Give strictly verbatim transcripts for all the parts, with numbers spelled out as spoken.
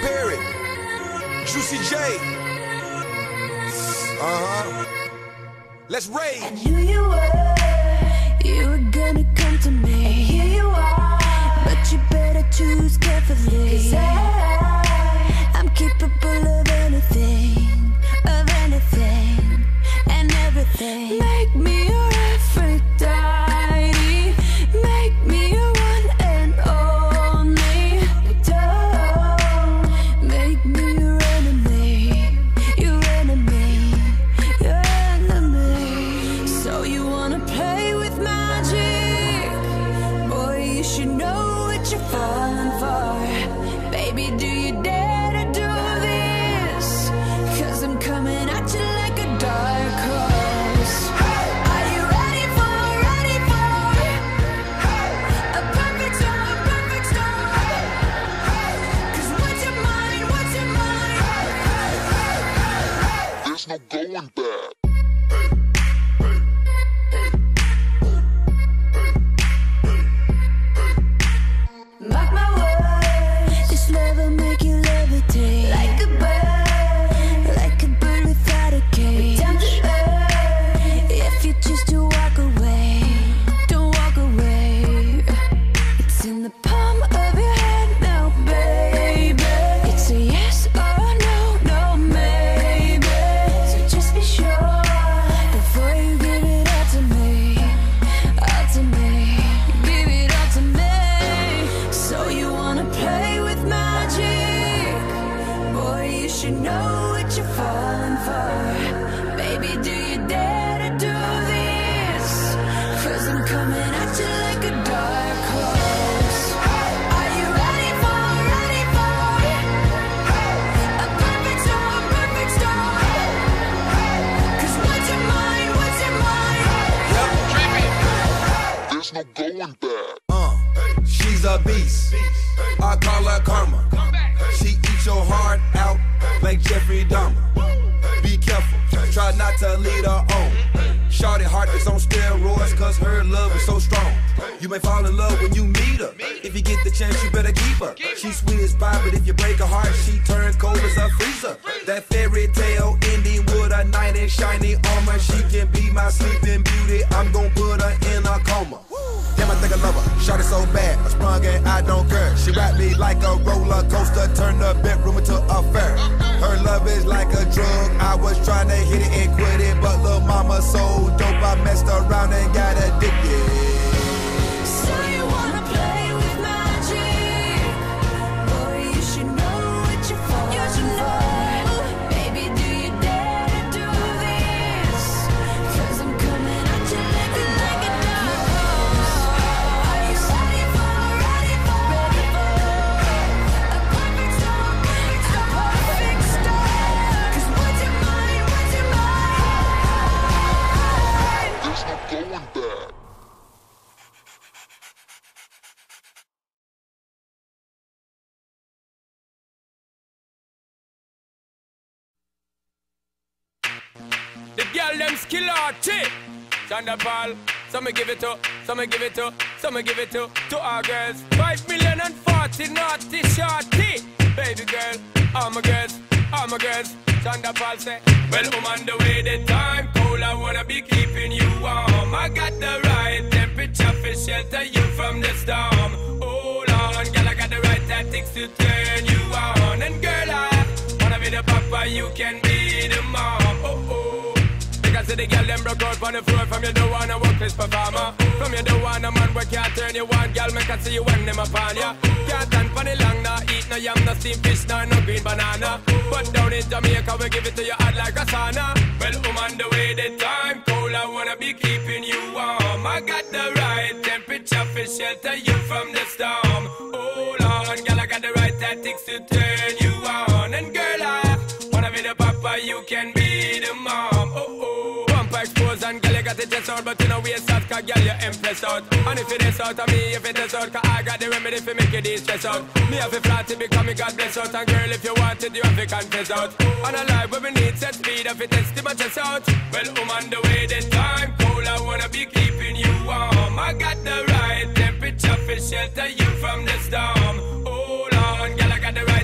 Perry, Juicy J. Uh-huh. Let's rage. I knew you were, you were gonna come to me. And here you are, but you better choose carefully. 'Cause I, I'm capable of anything, of anything, and everything. Make me your Aphrodite, make me your one and only. But don't make me your enemy, your enemy, your enemy. So you wanna play with magic? Boy, you should know what you're falling for. Baby, do you dare to do this? 'Cause I'm coming at you like a dark horse. Are you ready for, ready for a perfect storm, a perfect storm? 'Cause what's your mind, what's your mind? There's no going back. Mark my words, this love will make you levitate like a bird, like a bird without a cage. Down to earth, if you choose to walk away, don't walk away. It's in the palm of your hand now, baby. It's a yes or a no, no maybe. So just be sure before you give it all to me, all to me, give it all to me. So you wanna play with magic? Boy, you should know what you're falling for. Baby, do you dare to do this? 'Cause I'm coming at you like a dark horse. Are you ready for, ready for a perfect storm, perfect storm? 'Cause what's your mind, what's your mind? There's no going back. Uh, she's a beast. I call her karma. She eats your heart out like Jeffrey Dahmer. Be careful, try not to lead her on. Shorty heart is on steroids, 'cause her love is so strong. You may fall in love when you meet her. If you get the chance, you better keep her. She's sweet as pie, but if you break her heart, she turns cold as a freezer. That fairy tale ending with a knight in shiny armor. She can be my sleeping beauty. I'm gon' put her in a coma. Damn, I think I love her. Shorty so bad, I sprung and I don't care. She ride me like a roller coaster, turn the bedroom into a fair. Her love is like a drug. I was trying to hit it and quit it, but lil' mama so dope, I messed around and got addicted. So you wanna play with magic? Boy, you should know what you're falling for. Baby, do you dare to do this? 'Cause I'm coming at you like a, like a dark horse. Are you ready for, ready for, ready for a perfect storm, a perfect storm? 'Cause what's your mind, what's your mind? There's no going back. The girl them skill arty. Chanda Paul, some me give it to, some me give it to, some me give it to, to our girls. Five million and forty naughty shorty. Baby girl, all my girls, all my girls. Chanda Paul say, well, I'm on the way, the time cold, I wanna be keeping you warm. I got the right temperature for shelter you from the storm. Hold on, girl, I got the right tactics to turn you on. And girl, I wanna be the papa, you can be the mom. Oh, oh. Because the girl them broke out on the floor. From you don't wanna work this performer. From you don't want a man where can't turn you on. Girl, make I see you when them upon ya. Can't stand for the long, nah eat no yam, no steamed fish, nah no green banana. But down in Jamaica we give it to you hot like a sauna. Well, I'm on the way, the time cold, I wanna be keeping you warm. I got the right temperature for shelter you from the storm. Hold on, girl, I got the right tactics to turn you on. And girl, I wanna be the papa, you can be the mom. Oh, oh. Expose and girl, you got the chest out, but you know we out, cause girl, you impressed out. And if it is out of me, if it is out, cause I got the remedy for make you de-stress out. Me have a flat to become me God bless out. And girl, if you want it, you have to confess out. And a life where we need set speed, if it is to my chest out. Well, I'm on the way, the time cold, I wanna be keeping you warm. I got the right temperature for shelter you from the storm. Hold on, girl, I got the right tactics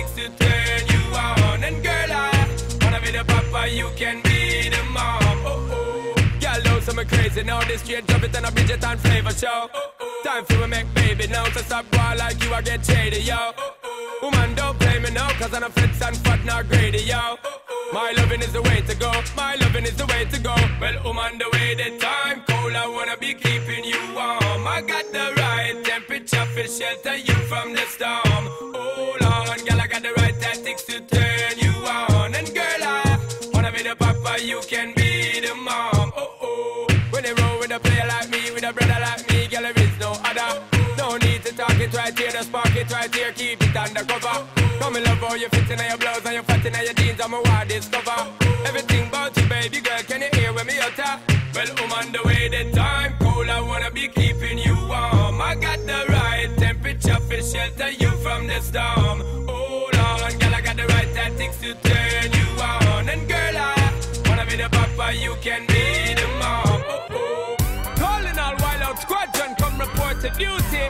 tactics to turn you on. And girl, I wanna be the papa, you can be the mom. Oh oh, girl, know some crazy now. This straight drop it and a Bridget and Flavor show. Oh oh, time for a make baby now. So stop boy like you, I get shady, yo. Oh oh, woman don't play me now, cause I'm a fits and fat not greedy, yo. Oh oh, my loving is the way to go. My loving is the way to go. Well, woman, the way the time cold, I wanna be keeping you warm. I got the right temperature for shelter you from the storm. Hold on, girl, I got the right tactics to turn you on. And girl, I wanna be the papa, you can be the mom. Oh oh, when they roll with a player like me, with a brother like me, girl, there is no other. No need to talk it right here, just spark it right here, keep it undercover. Come and love how you fit in your blouse and you fat in your jeans, I'm a wild discover. Everything about you, baby girl, can you hear when me utter? Well, I'm on the way, the time cold, I wanna be keeping you warm. I got the right temperature for shelter you from the storm. Hold on, girl, I got the right tactics to turn you on. And girl, I wanna be the papa, you can be the mom. Oh oh, calling all wild out squadron, come report to duty.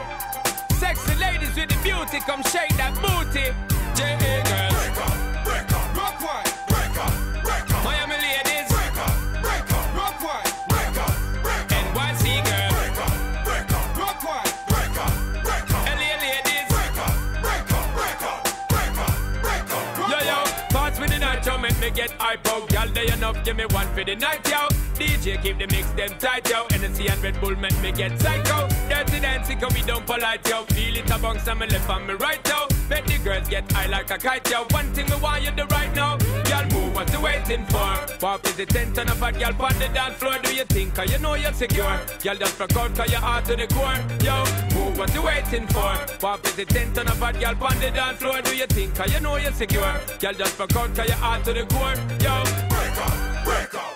Sexy ladies with the beauty, come shake that booty. J A girls, break up, break up, rock wide, break up, break up. Miami ladies, break up, break up, rock wide, break up, break up. N Y C girls, break up, break up, rock wide, break up, break up. L A ladies, break up, break up, break up, break up, break up. Yo yo, parts with the night, yo, make me get hype out. Y'all day enough, give me one for the night, yo. D J keep the mix them tight, yo. N S C and Red Bull make me get psycho. Dirty dancing, cause we don't polite, yo. Feel it a bounce on me left and me right, yo. Make the girls get high like a kite, yo. One thing me want you do right now. Y'all move, what you waiting for? Pop is the tent on a fat girl on the dance floor. Do you think, cause you know you're secure? Y'all just rock out, cause you're hard to the core. Yo, move, what you waiting for? Pop is the tent on a fat girl on the dance floor. Do you think, cause you know you're secure? Y'all just rock out, cause you're hard to the core. Yo, break up, break up.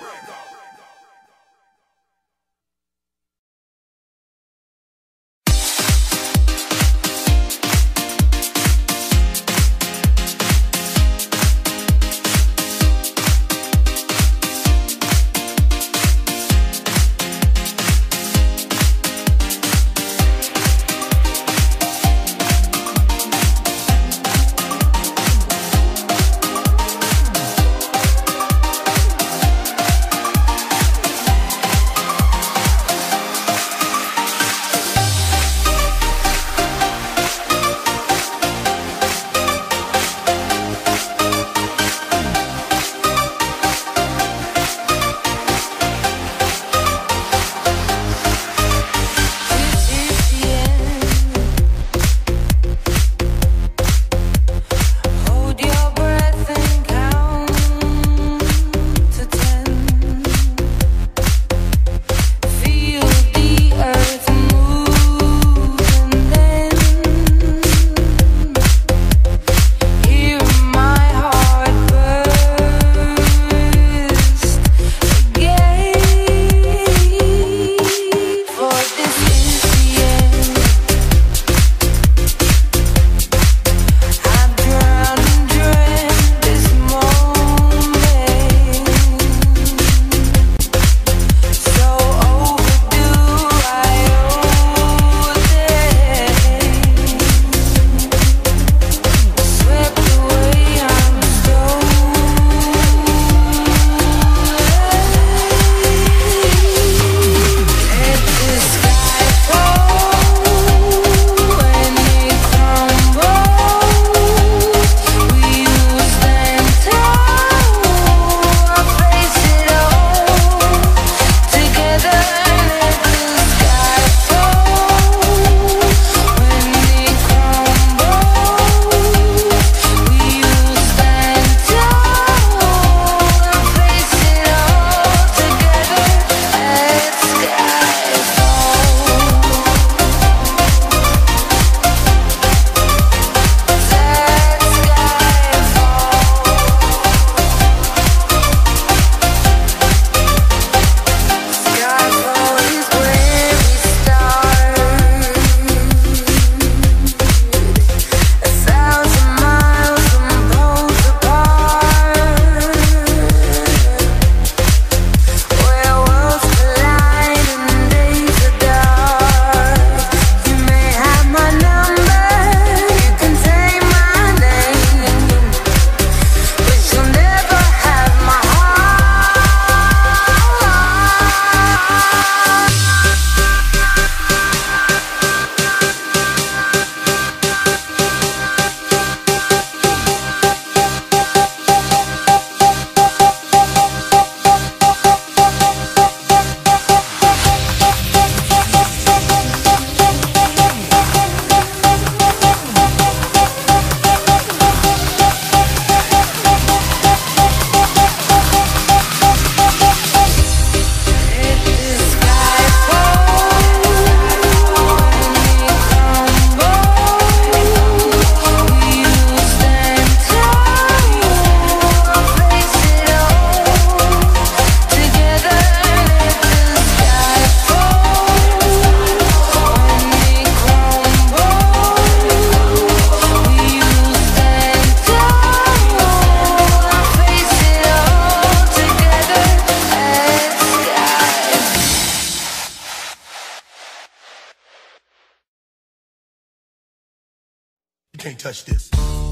can't touch this.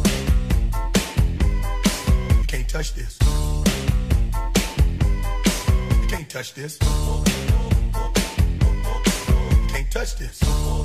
You can't touch this. You can't touch this. You can't touch this.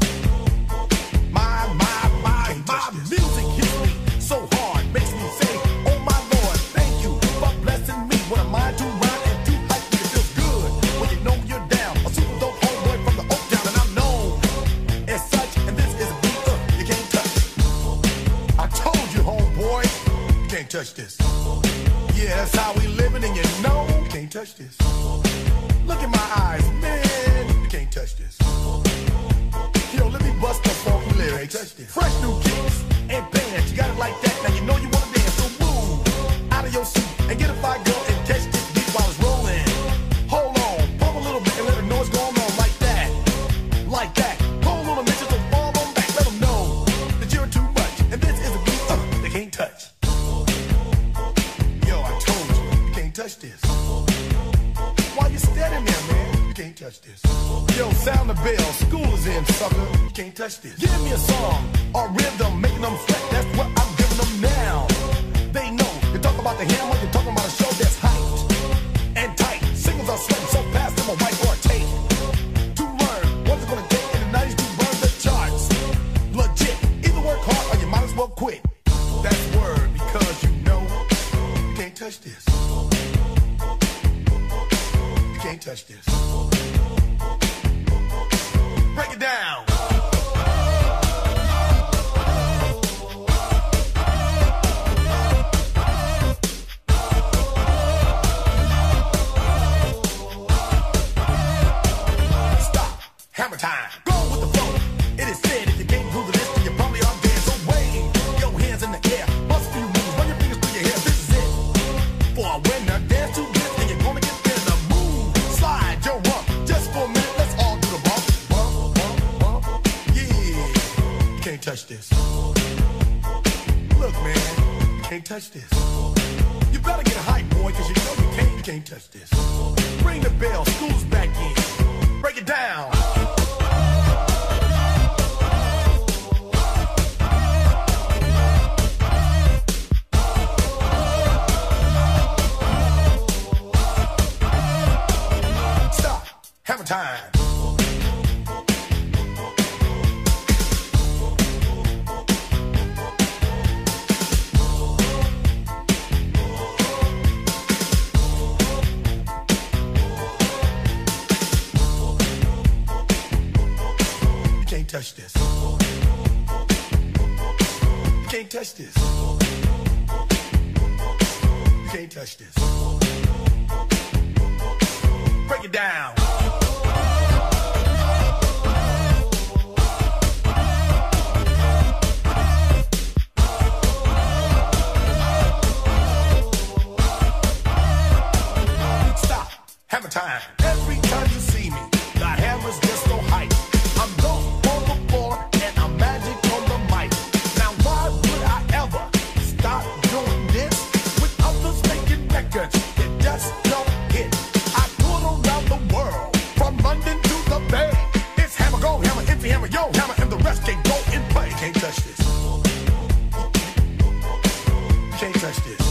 My, my, my, my music hits me so hard, makes me say, oh my Lord, thank you for blessing me. What am I to rhyme and do like me? It feels good when you know you're down. A super dope homeboy from the Oak Town, and I'm known as such. And this is a beat uh, you can't touch. I told you, homeboy, you can't touch this. Yeah, that's how we living, and you know you can't touch this. Look in my eyes, man, you can't touch this. Yo, let me bust the funky lyrics. Fresh new kicks and bands, you got it like that. Now you know you wanna dance, so move out of your seat and get a fire girl and catch this beat while it's rolling. Hold on, pump a little bit and let her know what's going on like that, like that. Hold on a minute, so fall on back, let them know that you're too much. And this is a beat uh, they can't touch. Yo, I told you, you can't touch this. Why you standing there, man? You can't touch this. Yo, sound the bell, school is in, sucker. You can't touch this. Give me a song or rhythm, making them sweat. That's what I'm giving them now. They know. You talk about the hammer, you're talking about a show that's hyped and tight. Singles are sweating so fast, them a white or a tape. To learn what's it gonna take in the nineties to burn the charts. Legit. Either work hard or you might as well quit. That's word because you know you can't touch this. You can't touch this. Break it down. Stop. Hammer time. Go with the flow. It is said if you can't do the list, then you probably are dead. So wave your hands in the air. Bust a few moves. Run your fingers through your hair. This is it. For a winner, dance to this, and you're gonna get there. The move. Slide your rump. Just for a minute, let's all do the bump. Bump, bump, bump. Yeah. You can't touch this. Look, man. You can't touch this. You better get hype, boy, because you know you can't, you can't touch this. Ring the bell. School's back in. Break it down. Stop. Hammer time. You can't touch this. You can't touch this. You can't touch this. Break it down. Stop. Hammer time. Every time you see me, the hammer's just so hype. I'm dope on the floor and I'm magic on the mic. Now why would I ever stop doing this with others making records that just don't hit? I tour around the world from London to the Bay. It's hammer, go hammer, empty hammer, yo hammer, and the rest can go in play. You can't touch this. You can't touch this.